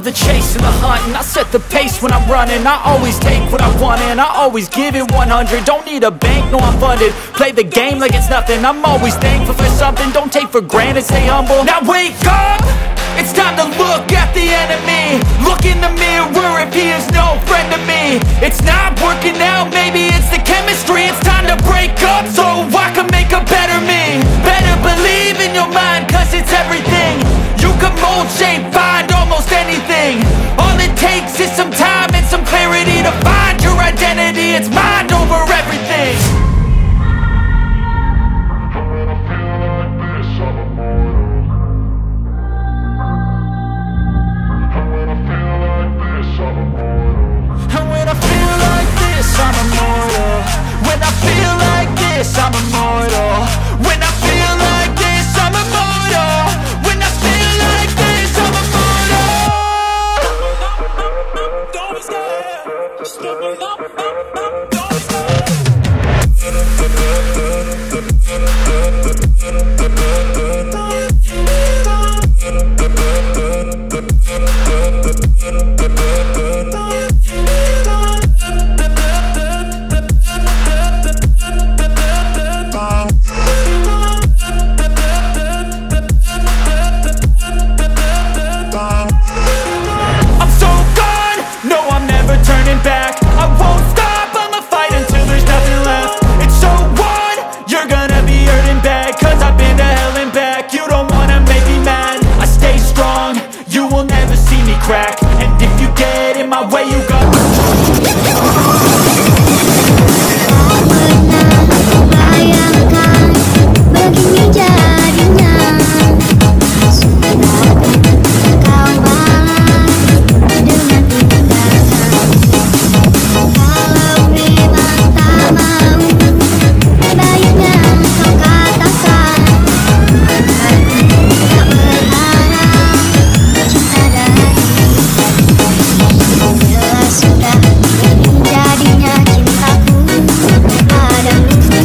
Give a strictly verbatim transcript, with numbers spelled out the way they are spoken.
the chase and the hunt, and I set the pace when I'm running. I always take what I want and I always give it one hundred. Don't need a bank, no I'm funded. Play the game like it's nothing. I'm always thankful for something. Don't take for granted, stay humble. Now wake up! It's time to look at the enemy. Look in the mirror if he is no friend to me. It's not working out, maybe it's the chemistry. It's time to break up so I can make a better me. Better believe in your mind, cause it's everything. You can mold, shape, find almost anything. All it takes is some time and some clarity to find your identity. It's mind over everything. I'm immortal. When I feel like this, I'm immortal. When I feel like this, I'm immortal. When I feel like this, I'm immortal. Don't stop, stop, don't back.